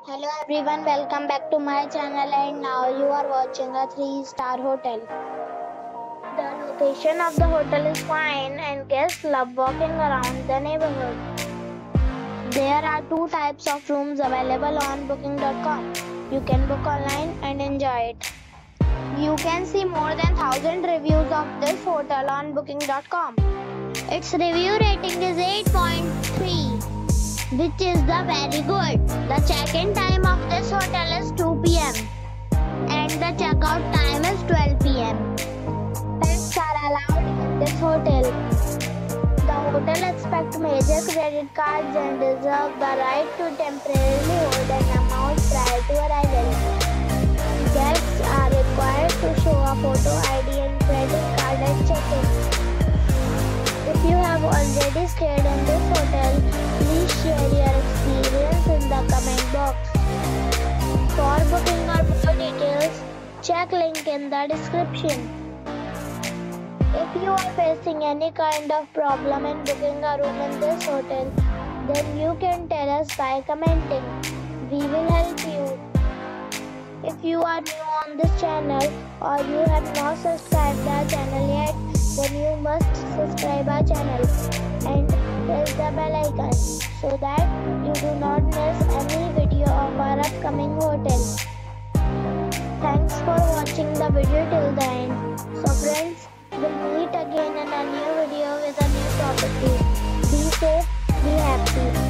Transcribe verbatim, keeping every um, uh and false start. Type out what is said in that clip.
Hello everyone, welcome back to my channel and now you are watching a three star hotel. The location of the hotel is fine and guests love walking around the neighborhood. There are two types of rooms available on booking dot com. You can book online and enjoy it. You can see more than one thousand reviews of this hotel on booking dot com. Its review rating is eight point three, which is the very good. The check-in time of this hotel is two p m and the check-out time is twelve p m Pets are allowed in this hotel. The hotel accepts major credit cards and reserves the right to temporarily hold an amount prior to arrival. Guests are required to show a photo I D and credit card at check-in. If you have already stayed in this hotel, please share your experience in the comment box. For booking or more details, check link in the description. If you are facing any kind of problem in booking a room in this hotel, then you can tell us by commenting. We will help you. If you are new on this channel or you have not subscribed our channel yet, then you must subscribe our channel and press the bell icon so that you do not miss any video of our upcoming hotel. Thanks for watching the video till the end. So friends, we'll meet again in a new video with a new property. Be safe, be happy.